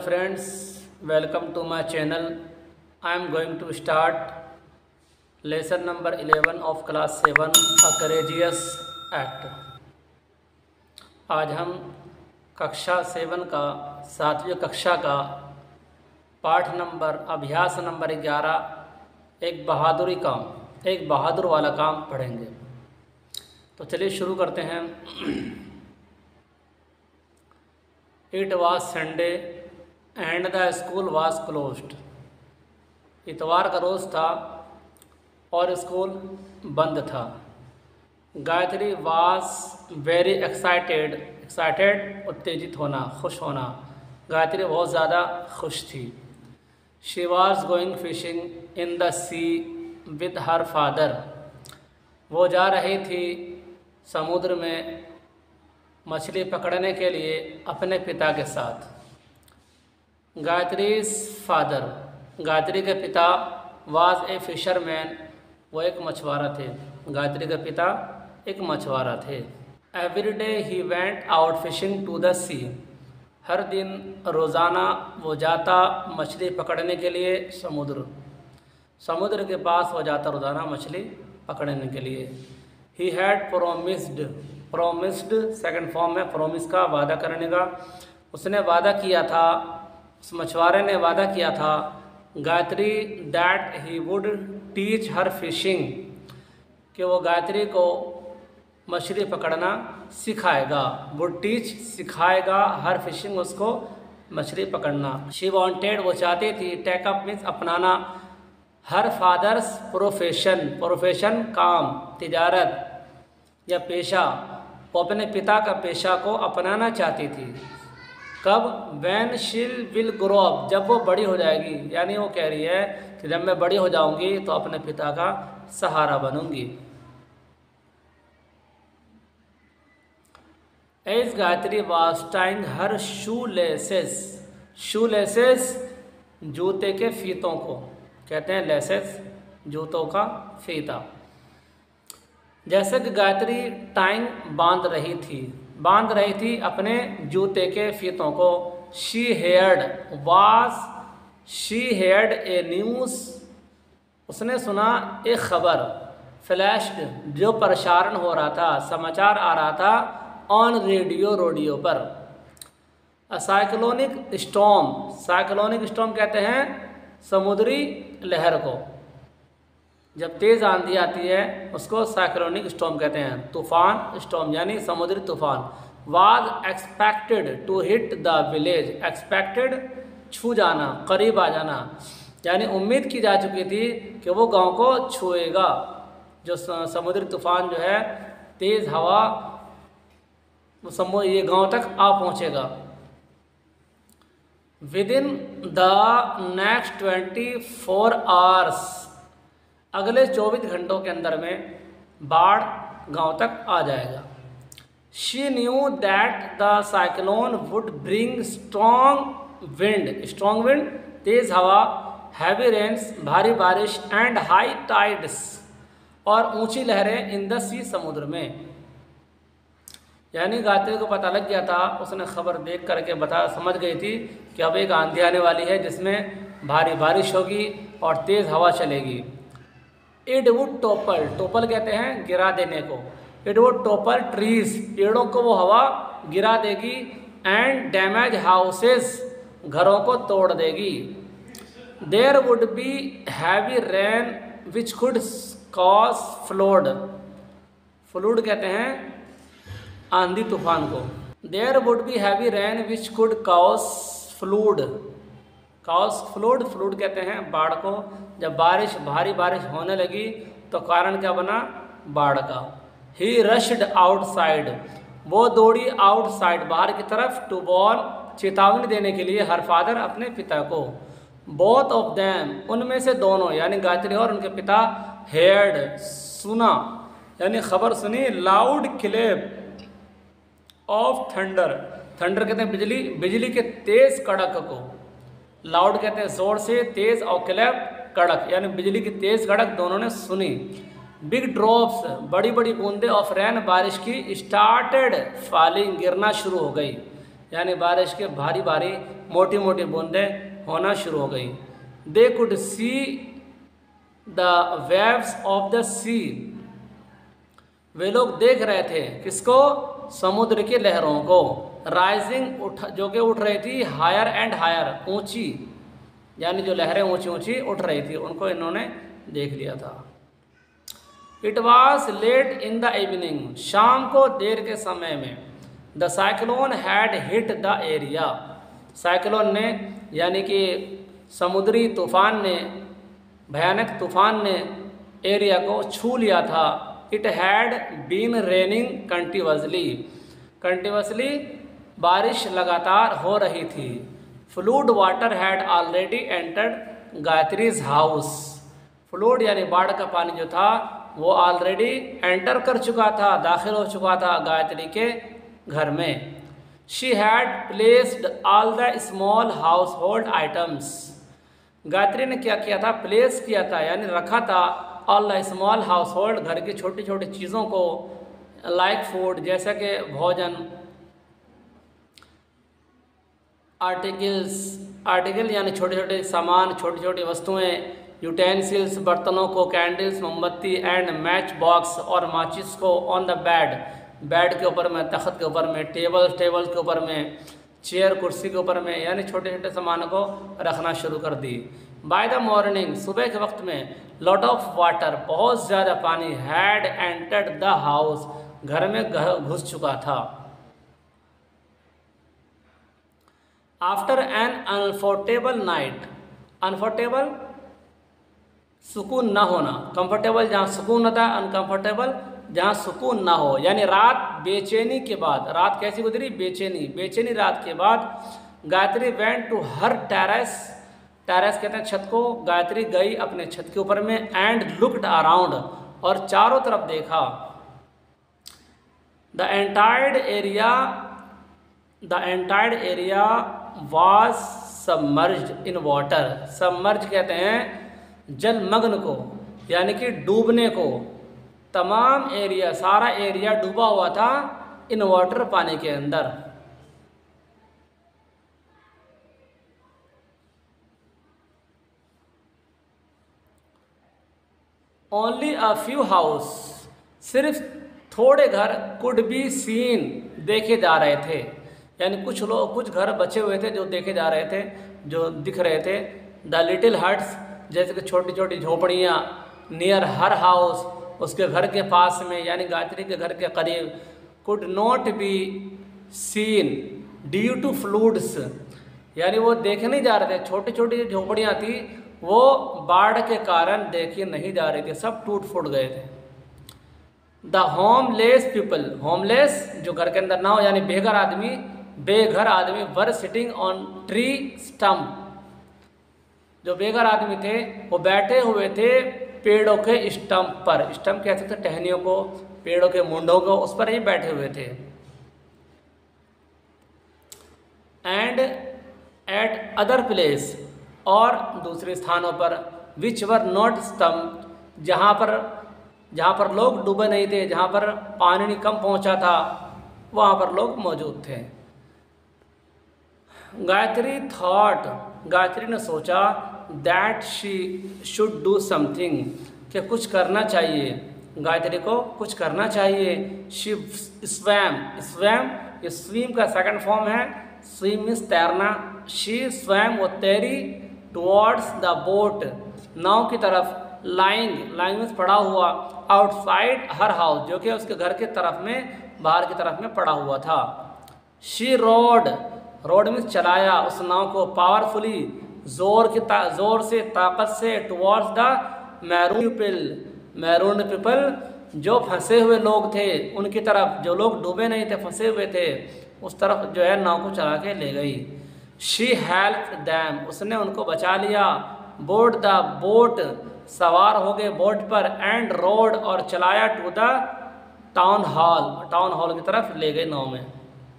friends, welcome to my channel. I am going to start lesson number 11 of class 7, A Courageous Act. आज हम कक्षा 7 का 7वीं कक्षा का पाठ नंबर अभ्यास नंबर 11 एक बहादुर वाला काम पढ़ेंगे। तो चलिए शुरू करते हैं। It was Sunday and the school was closed. इतवार का रोज़ था और स्कूल बंद था। गायत्री was very excited उत्तेजित होना, खुश होना। गायत्री बहुत ज़्यादा खुश थी। She was going fishing in the sea with her father. वो जा रही थी समुद्र में मछली पकड़ने के लिए अपने पिता के साथ। गायत्री's father, गायत्री के पिता was a fisherman, वो एक मछुआरा थे। गायत्री के पिता एक मछुआरा थे। Every day he went out fishing to the sea. हर दिन रोज़ाना वो जाता मछली पकड़ने के लिए समुद्र के पास वो जाता रोज़ाना मछली पकड़ने के लिए। He had promised second form में प्रॉमिस का वादा करने का। उसने वादा किया था, उस मछुआरे ने वादा किया था Gayatri that he would teach her fishing, कि वो गायत्री को मछली पकड़ना सिखाएगा। वुड टीच सिखाएगा, हर फिशिंग उसको मछली पकड़ना। शी वांटेड वो चाहती थी, टेक अप मीन्स अपनाना, हर फादर्स प्रोफेशन काम, तिजारत या पेशा। वो अपने पिता का पेशा को अपनाना चाहती थी। कब? When she will grow up, जब वो बड़ी हो जाएगी। यानी वो कह रही है कि जब मैं बड़ी हो जाऊंगी तो अपने पिता का सहारा बनूंगी। As Gayatri was tying her shoelaces जूते के फीतों को कहते हैं लेसेस, जूतों का फीता। जैसे कि गायत्री टाइंग बांध रही थी अपने जूते के फीतों को। शी हेयर्ड ए न्यूज़, उसने सुना एक खबर। फ्लैश्ड, जो प्रसारण हो रहा था, समाचार आ रहा था ऑन रेडियो पर। साइक्लोनिक स्टॉर्म कहते हैं समुद्री लहर को। जब तेज़ आंधी आती है उसको साइक्लोनिक स्टॉर्म कहते हैं। तूफान स्टॉर्म यानी समुद्री तूफान। Was expected to hit the village, expected छू जाना, करीब आ जाना, यानी उम्मीद की जा चुकी थी कि वो गांव को छुएगा। जो समुद्री तूफान जो है, तेज़ हवा, वो ये गांव तक आ पहुंचेगा। Within the next 24 hours, अगले 24 घंटों के अंदर में बाढ़ गांव तक आ जाएगा। She knew that the cyclone would bring strong wind तेज हवा, हैवी रेन्स भारी बारिश, एंड हाई टाइड्स और ऊंची लहरें इन द सी समुद्र में। यानी गायत्री को पता लग गया था, उसने खबर देख करके समझ गई थी कि अब एक आंधी आने वाली है जिसमें भारी बारिश होगी और तेज़ हवा चलेगी। इट वुड टोपल कहते हैं गिरा देने को। इट वुड टोपल ट्रीज, पेड़ों को वो हवा गिरा देगी। एंड डैमेज हाउसेस, घरों को तोड़ देगी। There would be heavy rain which could cause flood कहते हैं आंधी तूफान को। There would be heavy rain which could cause flood कहते हैं बाढ़ को। जब भारी बारिश होने लगी तो कारण क्या बना? बाढ़ का। ही रश्ड आउटसाइड, वो दौड़ी आउटसाइड बाहर की तरफ, टू वॉर्न चेतावनी देने के लिए, हर फादर अपने पिता को। बोथ ऑफ देम, उनमें से दोनों यानी गायत्री और उनके पिता, हेयर्ड सुना यानी खबर सुनी, लाउड क्लेप ऑफ थंडर कहते हैं बिजली के तेज कड़क को। लाउड कहते हैं जोर से, तेज, और क्लैप कड़क यानी बिजली की तेज कड़क दोनों ने सुनी। बिग ड्रॉप्स, बड़ी बूंदें ऑफ रेन बारिश की, स्टार्टेड फॉलिंग गिरना शुरू हो गई। यानी बारिश के भारी भारी मोटी मोटी बूंदें होना शुरू हो गई। They could see the waves of the sea, वे लोग देख रहे थे किसको? समुद्र की लहरों को। राइजिंग जो कि उठ रही थी, हायर एंड हायर, ऊंची, यानी जो लहरें ऊंची ऊंची उठ रही थी उनको इन्होंने देख लिया था। It was late in the evening, शाम को देर के समय में। The cyclone had hit the area, cyclone ने यानी कि समुद्री तूफान ने, भयानक तूफान ने एरिया को छू लिया था। It had been raining continuously, continuously बारिश लगातार हो रही थी। Flood water had already entered Gayatri's house, flood यानी बाढ़ का पानी जो था वो ऑलरेडी एंटर कर चुका था, दाखिल हो चुका था गायत्री के घर में। She had placed all the small household items, Gayatri ने क्या किया था? प्लेस किया था यानी रखा था all the small household, घर की छोटी छोटी चीज़ों को, लाइक फूड जैसे कि भोजन, आर्टिकल यानी छोटे छोटे सामान, छोटी छोटी वस्तुएं, यूटेंसिल्स बर्तनों को, कैंडल्स मोमबत्ती एंड मैच बॉक्स और माचिस को। ऑन द बेड, बेड के ऊपर में, तख्त के ऊपर में, टेबल के ऊपर में, चेयर कुर्सी के ऊपर में, यानी छोटे छोटे सामानों को रखना शुरू कर दी। बाय द मॉर्निंग, सुबह के वक्त में, लॉट ऑफ वाटर, बहुत ज़्यादा पानी, हैड एंटर्ड द हाउस, घर में घुस चुका था। After an uncomfortable night, uncomfortable सुकून ना होना, कंफर्टेबल जहाँ सुकून होता है, अनकंफर्टेबल जहाँ सुकून ना हो, यानी रात बेचैनी के बाद, रात कैसी गुजरी? बेचैनी रात के बाद Gayatri went to her terrace, terrace कहते हैं छत को, गायत्री गई अपने छत के ऊपर में, एंड लुक्ड अराउंड, और चारों तरफ देखा। The entire area was submerged in water, submerge कहते हैं जलमग्न को, यानी कि डूबने को। तमाम एरिया, सारा एरिया डूबा हुआ था इन वाटर, पानी के अंदर। ओनली अ फ्यू हाउस, सिर्फ थोड़े घर, कुड बी सीन, देखे जा रहे थे, यानी कुछ लोग, कुछ घर बचे हुए थे जो देखे जा रहे थे, जो दिख रहे थे। द लिटिल हट्स, जैसे कि छोटी छोटी झोपड़ियाँ, नियर हर हाउस, उसके घर के पास में, यानी गायत्री के घर के करीब। Could not be seen due to floods, यानी वो देखे नहीं जा रहे थे, छोटी छोटी झोपड़ियाँ थी वो बाढ़ के कारण देखी नहीं जा रही थी, सब टूट फूट गए थे। द होमलेस पीपल, होमलेस जो घर के अंदर ना हो, यानी बेघर आदमी, बेघर आदमी, were sitting on tree stump, जो बेघर आदमी थे वो बैठे हुए थे पेड़ों के स्टम्प पर, स्टम्प कहते थे टहनियों को, पेड़ों के मुंडों को, उस पर ही बैठे हुए थे। एंड एट अदर प्लेस, और दूसरे स्थानों पर, विच वर नॉट स्टम्प, जहाँ पर लोग डूबे नहीं थे, जहाँ पर पानी कम पहुँचा था, वहाँ पर लोग मौजूद थे। गायत्री ने सोचा that she should do something, कि कुछ करना चाहिए, गायत्री को कुछ करना चाहिए। शी स्वैम, ये स्विम का सेकंड फॉर्म है, स्विम मीन्स तैरना। शी स्वैम, वो तैरी, टुवर्ड्स द बोट, नाव की तरफ। लाइंग मीन्स पड़ा हुआ, आउटसाइड हर हाउस, जो कि उसके घर के तरफ में, बाहर की तरफ में पड़ा हुआ था। शी रोड मीन्स चलाया उस नाव को, पावरफुली, जोर से, ताकत से, टुवर्ड्स द मैरून पीपल, जो फंसे हुए लोग थे उनकी तरफ, जो लोग डूबे नहीं थे, फंसे हुए थे, उस तरफ जो है नाव को चला के ले गई। शी हेल्प्ड देम, उसने उनको बचा लिया। बोर्ड द बोट, सवार हो गए बोट पर। एंड रोड, और चलाया टू द टाउन हॉल की तरफ ले गए नाव में।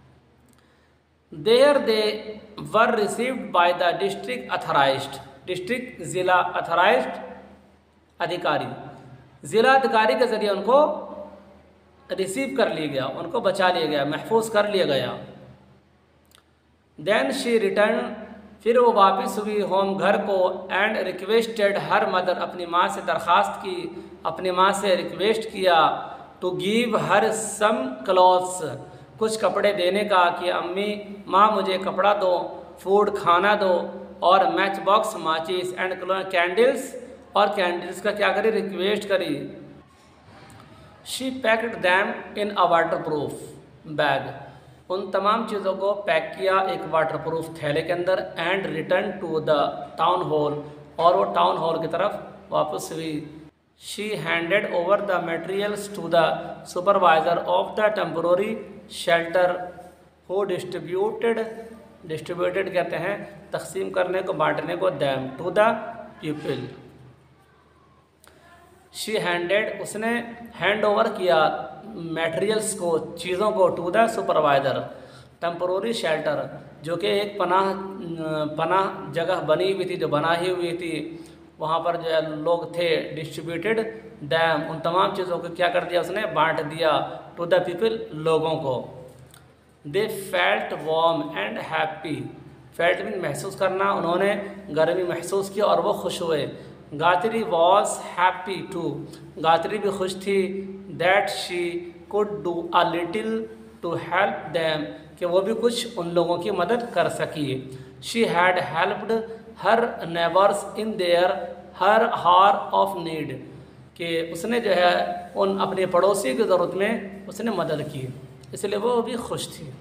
There they were received by the district ज़िला अथराइज्ड अधिकारी, ज़िला अधिकारी के ज़रिए उनको रिसीव कर लिया गया, उनको बचा लिया गया, महफूज कर लिया गया। देन शी रिटर्न, फिर वो वापस हुई होम घर को, एंड रिक्वेस्टेड हर मदर, अपनी माँ से दरख्वास्त की, अपनी माँ से रिक्वेस्ट किया, to give her some clothes, कुछ कपड़े देने का, कि अम्मी माँ मुझे कपड़ा दो, फूड खाना दो, और मैच बॉक्स माचिस, एंड कैंडल्स, और कैंडल्स का क्या करी, रिक्वेस्ट करी। She packed them in a waterproof bag, उन तमाम चीज़ों को पैक किया एक वाटरप्रूफ थैले के अंदर, and return to the town hall, और वो टाउन हॉल की तरफ वापस हुई। She handed over the materials to the supervisor of the temporary shelter, who distributed कहते हैं तकसीम करने को, बांटने को, them to the people. She handed, उसने हैंड ओवर किया मटेरियल्स को, चीज़ों को, to the supervisor, temporary shelter, जो कि एक पनाह जगह बनी हुई थी, जो बनाई हुई थी, वहाँ पर जो है लोग थे। डिस्ट्रीब्यूटेड दैम, उन तमाम चीज़ों को क्या कर दिया, उसने बांट दिया, टू द पीपल, लोगों को। They felt warm and happy, felt mean महसूस करना, उन्होंने गर्मी महसूस की और वो खुश हुए। Gayatri was happy too, Gayatri भी खुश थी, that she could do a little to help them, कि वो भी कुछ उन लोगों की मदद कर सकी। She had helped her neighbours in their her hour of need, कि उसने जो है उन अपने पड़ोसी की ज़रूरत में उसने मदद की, इसलिए वो भी खुश थी।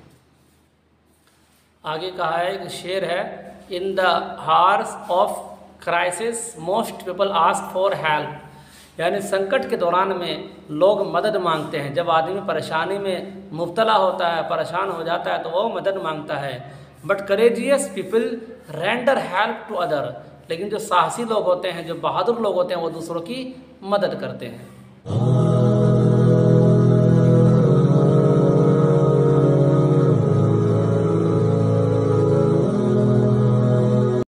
आगे कहा है कि शेर है, in the hours of crisis most people ask for help, यानी संकट के दौरान में लोग मदद मांगते हैं। जब आदमी परेशानी में मुब्तला होता है, परेशान हो जाता है, तो वो मदद मांगता है। But courageous people render help to other, लेकिन जो साहसी लोग होते हैं, जो बहादुर लोग होते हैं, वो दूसरों की मदद करते हैं।